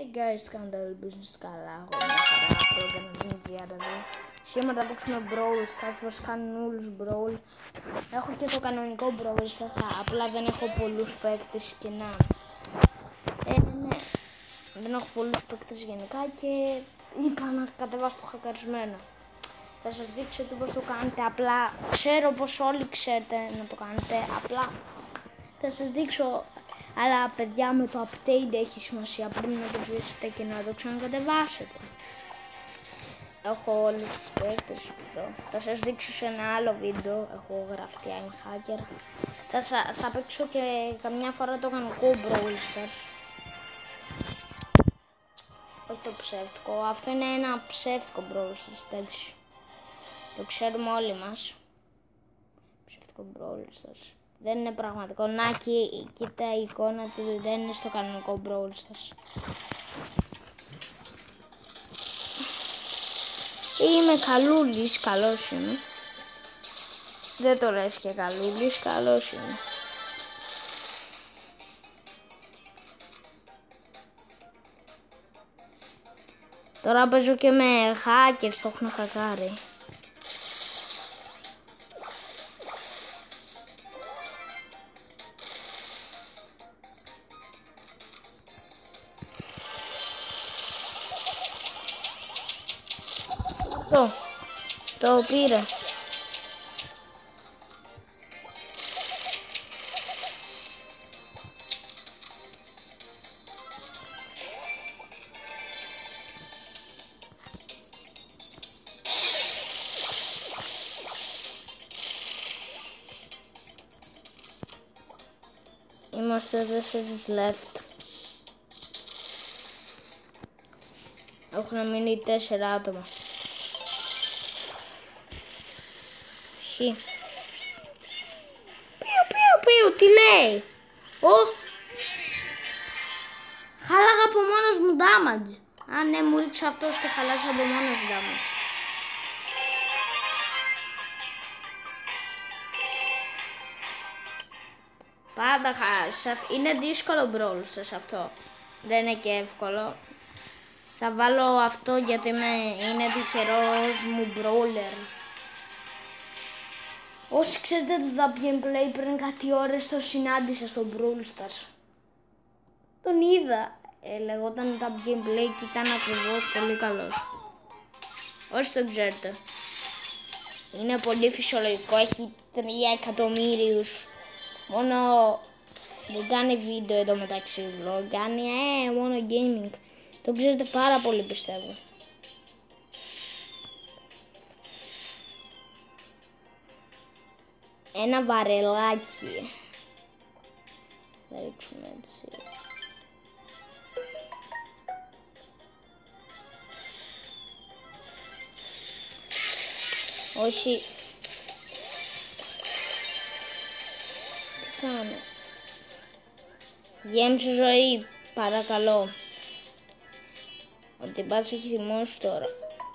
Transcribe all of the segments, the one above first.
Hey guys, τι κάνετε, ελπίζω καλά. Εγώ μια χαρά πρώτα την GR εδώ. Σήμερα θα παίξουμε Brawl Stars, βασικά νουλους Brawl. Έχω και το κανονικό Brawl Stars, απλά δεν έχω πολλούς παίκτες και να. Ναι. Δεν έχω πολλούς παίκτες γενικά και είπα να κατεβάσω το χακαρισμένο. Θα σας δείξω πώς το κάνετε, απλά ξέρω πως όλοι ξέρετε να το κάνετε, απλά θα σας δείξω. Αλλά παιδιά, με το update έχει σημασία πριν να το σβήσετε και να το ξανακατεβάσετε. Έχω όλες τις παίκτες εδώ. Θα σας δείξω σε ένα άλλο βίντεο. Έχω γραφτεί I'm hacker. Θα παίξω και καμιά φορά το κανονικό Brawl Stars. Όχι το ψεύτικο. Αυτό είναι ένα ψεύτικο Brawl Stars, εντάξει. Το ξέρουμε όλοι μας. Ψεύτικο Brawl Stars. Δεν είναι πραγματικό. Να, κοίτα η εικόνα του, δεν είναι στο κανονικό Brawl Stars. Είμαι καλούλης, καλός είμαι. Δεν το λες και καλούλης, καλός είμαι. Τώρα παίζω και με hackers, το έχουν χακάρει. Το πήρε. Είμαστε 4 left. Έχουν μείνει 4 άτομα. Πιου, τι λέει. Χάλαγα από μόνος μου damage. Α, ναι, μου ρίξε αυτός και χαλάσα από μόνος damage. Πάντα είναι δύσκολο Brawl σε αυτό. Δεν είναι και εύκολο. Θα βάλω αυτό γιατί είναι τυχερός μου brawler. Όσοι ξέρετε τα gameplay πριν κάτι ώρες το συνάντησα στο Brawl Stars. Τον είδα. Λεγόταν τα gameplay και ήταν ακριβώς πολύ καλός. Όσοι το ξέρετε. Είναι πολύ φυσιολογικό. Έχει 3 εκατομμύριους. Μόνο δεν κάνει βίντεο εδώ μεταξύ vlog. Κάνει μόνο gaming. Το ξέρετε πάρα πολύ, πιστεύω. Ένα βαρελάκι. Θα ρίξουμε έτσι. Όχι. Τι κάνω. Γέμισε ζωή, παρακαλώ. Ο τυπάς έχει θυμώσει τώρα.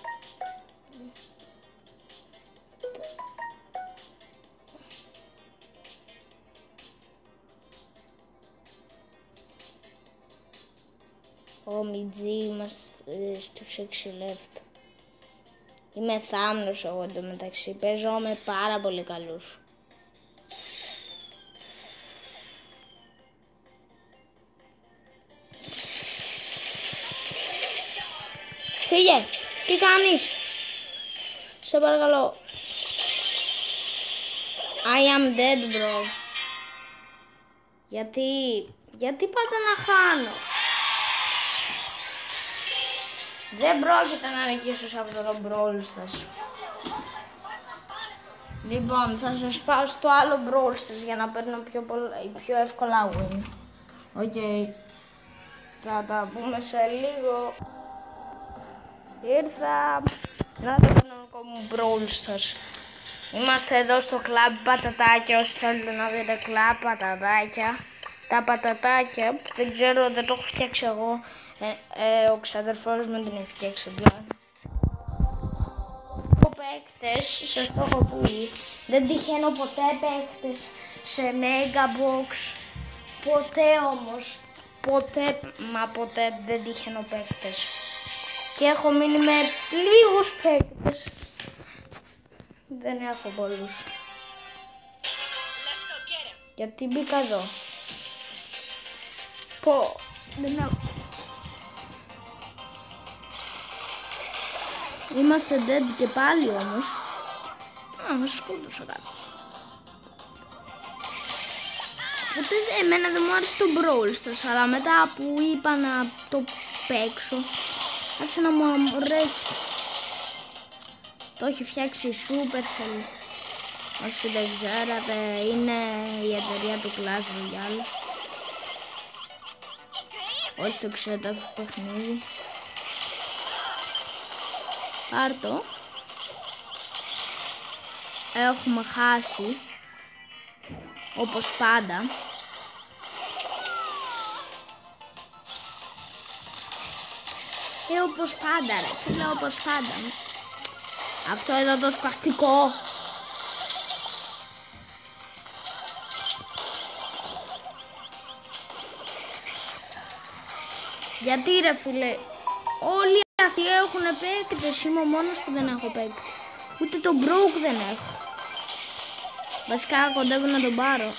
Ο Μιτζή, είμαστε στους 6 left. Είμαι θάμνος εγώ εντωμεταξύ, παίζω με πάρα πολύ καλούς. Φύγε, τι κάνεις. Σε παρακαλώ. I am dead bro. Γιατί πάντα να χάνω. Δεν πρόκειται να νικήσω σε αυτό το Brawl Stars. Λοιπόν, θα σας πάω στο άλλο Brawl Stars για να παίρνω πιο εύκολα win. Οκ. Θα τα πούμε σε λίγο. Ήρθα. Να το κανονικό μου Brawl Stars. Είμαστε εδώ στο κλαμπ πατατάκια. Όσοι θέλετε να δείτε κλαμπ πατατάκια. Τα πατατάκια, δεν ξέρω, δεν το έχω φτιάξει εγώ. Ο ξαδερφός μου την έχει φτιάξει δηλαδή. Ο παίκτες, σας το έχω πει, δεν τυχαίνω ποτέ παίκτες σε Mega Box. Ποτέ όμως. ποτέ δεν τύχαινω παίκτες. Και έχω μείνει με λίγους παίκτες. Δεν έχω πολλούς. Γιατί μπήκα εδώ. Δεν έχω. Είμαστε dead και πάλι όμως. Μας σκότωσα κάτι. Οπότε εμένα δεν μου άρεσε το Brawl Stars, αλλά μετά που είπα να το παίξω, άρχισε να μου αρέσει. Το έχει φτιάξει η Supercell. Όσοι δεν ξέρατε, είναι η εταιρεία του Clash Royale. Όσοι το ξέρετε αυτό το παιχνίδι, πάρ' το. Έχουμε χάσει, όπως πάντα. Όπως πάντα ρε φίλε, όπως πάντα. Αυτό εδώ το σπαστικό. Γιατί ρε φίλε, όλοι αυτοί έχουν παίκτες, είμαι ο μόνος που δεν έχω παίκτη. Ούτε το Broke δεν έχω. Βασικά κοντεύω να τον πάρω.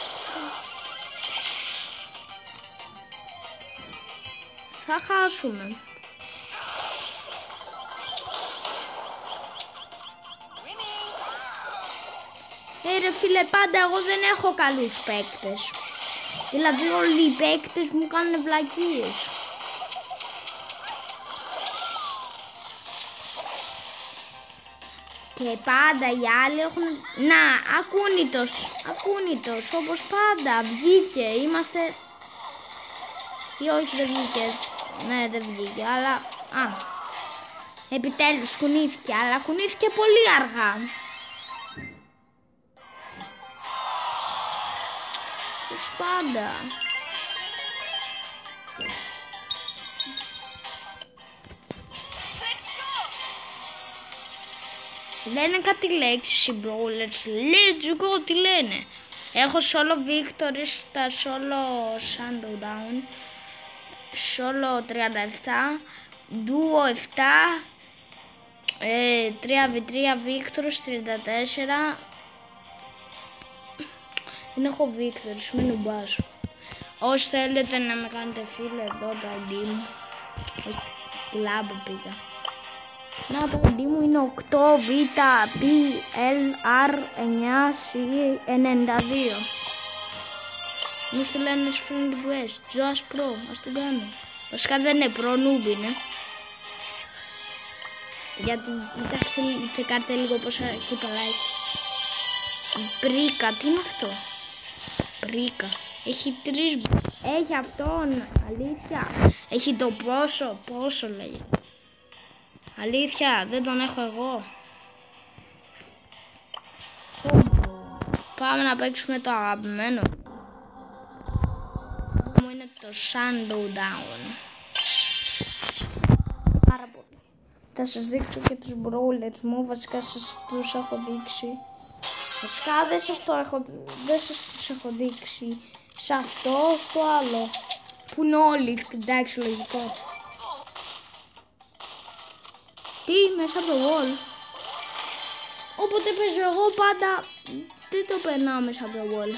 Θα χάσουμε. Ρε φίλε, πάντα εγώ δεν έχω καλούς παίκτες. Δηλαδή όλοι οι παίκτες μου κάνουν βλακίες. Και πάντα οι άλλοι έχουν... Να, ακούνητος, όπως πάντα. Βγήκε, είμαστε... Ή όχι δεν βγήκε. Ναι, δεν βγήκε, αλλά... Επιτέλους κουνήθηκε, αλλά κουνήθηκε πολύ αργά. Όπως πάντα. Λένε κάτι λέξεις οι brawlers. Let's go, τι λένε. Έχω solo victory στα solo showdown, solo 37, duo 7, 3v3 victory 34. Δεν έχω victory, με νουμπάς. Όσοι θέλετε να με κάνετε φίλε, εδώ το ID μου. Κλαμπ πήγα. Να, το ID μου είναι 8VTPLR9C92. Μου στείλανε friend request, Joas Pro, ας τον κάνω. Βασικά δεν είναι Pro, noob είναι. Γιατί κοιτάξτε, τσεκάρτε λίγο πόσα κύπελα έχει. Μπρίκα, τι είναι αυτό. Μπρίκα, έχει 3. Έχει αυτόν, αλήθεια. Έχει το πόσο λέει. Αλήθεια, δεν τον έχω εγώ. Πάμε να παίξουμε το αγαπημένο μου, είναι το Showdown. Πάρα πολύ. Θα σας δείξω και τους brawlers μου, βασικά σας τους έχω δείξει. Βασικά δεν σας τους έχω δείξει. Σε αυτό, στο άλλο. Που είναι όλοι, εντάξει, λογικό. Τι, μέσα από το wall. Όποτε παίζω εγώ πάντα δεν το περνάω μέσα από το wall.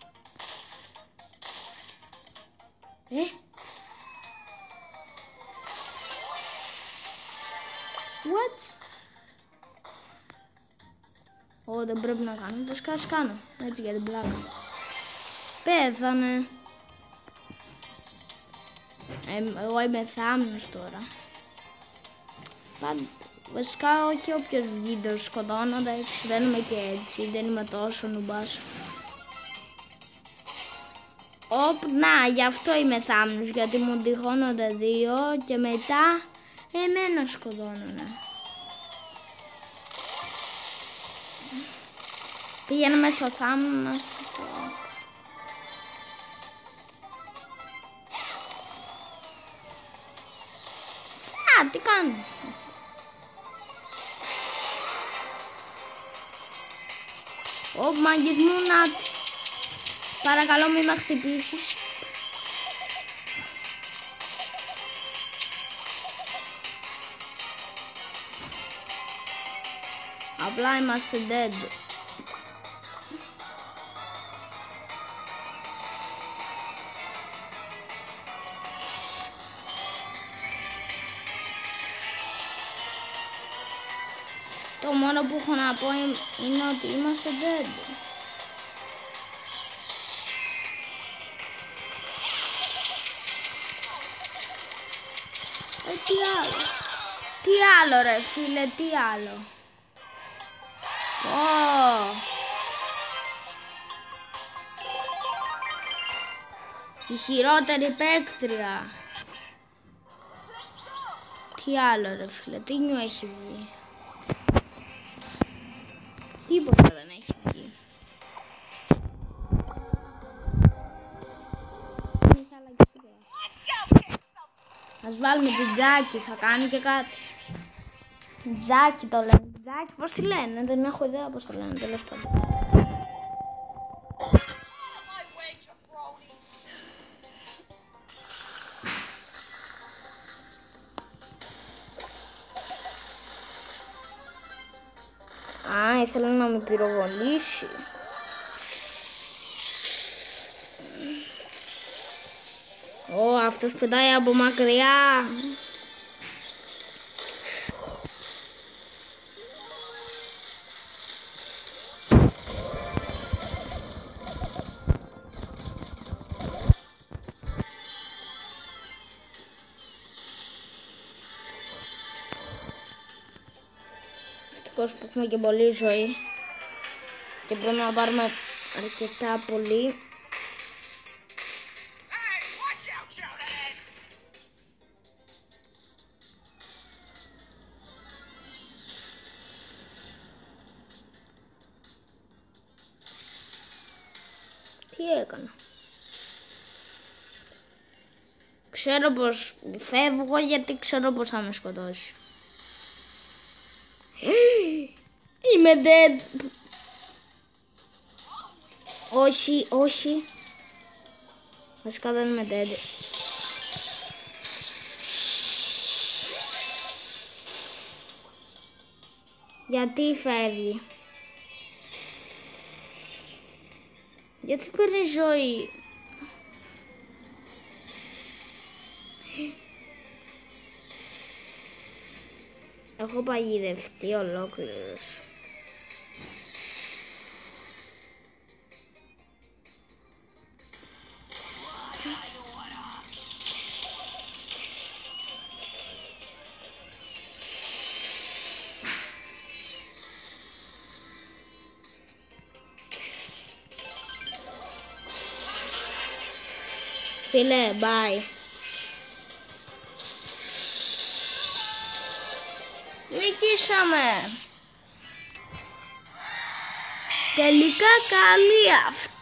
What? Δεν πρέπει να κάνω, βασικά ας κάνω. Έτσι για την πλάκα. Πέθανε. Εγώ είμαι θάμνος τώρα. Βασικά όχι όποιος βγει το σκοτώνω, εντάξει, δεν είμαι και έτσι, δεν είμαι τόσο νουμπάς. Να, γι' αυτό είμαι θάμνος, γιατί μου τυχώνονται 2 και μετά εμένα σκοτώνουνε. Πήγαινε στο θάμνος. Τι κάνω. Μάγκες μου, να. Παρακαλώ μη με χτυπήσεις. Απλά είμαστε dead. Το μόνο που έχω να πω είναι ότι είμαστε dead. Τι άλλο. Τι άλλο ρε φίλε, τι άλλο. Η χειρότερη παίκτρια. Τι άλλο ρε φίλε, τι νιου έχει βγει. Τίποτα δεν έχει βγει. Ας βάλουμε την Τζάκι, θα κάνει και κάτι. Τζάκι το λένε. Τζάκι, πώς τη λένε, δεν έχω ιδέα πώς το λένε, τέλος πάντων. Α, ήθελα να με πυροβολήσει. Αυτός πετάει από μακριά. Ευτυχώς που έχουμε και πολύ ζωή και πρέπει να πάρουμε αρκετά πολύ. Τι έκανα. Ξέρω πως φεύγω γιατί ξέρω πως θα με σκοτώσει. Είμαι dead. Όχι, όχι. Βασικά δεν είμαι dead. Γιατί φεύγει. Γιατί παίρνει ζωή. Έχω παγιδευτεί ολόκληρος. Φίλε, bye. Νικήσαμε. Τελικά καλή αυτή.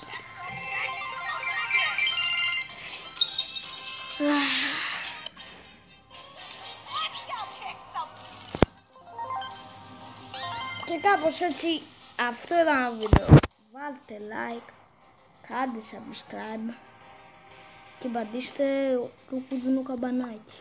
Και κάπως έτσι αυτό ήταν το βίντεο. Βάλτε like, κάντε subscribe και πατήστε το κουδουνό καμπανάκι.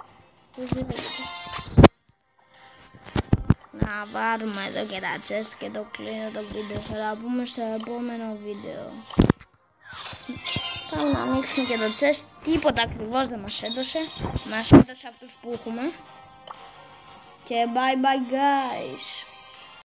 Να βάλουμε εδώ και τα chest και το κλείνω το βίντεο. Θα τα πούμε στο επόμενο βίντεο. Πάμε να ανοίξουμε και το chest. Τίποτα ακριβώς δεν μας έδωσε. Μας έδωσε αυτούς που έχουμε. Και bye bye guys.